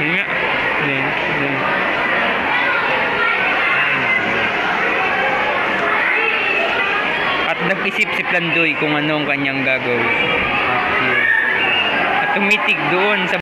Yun nga. Then. At nag-isip si Plandoy kung ano ang kanyang gagawin. At tumitig doon sa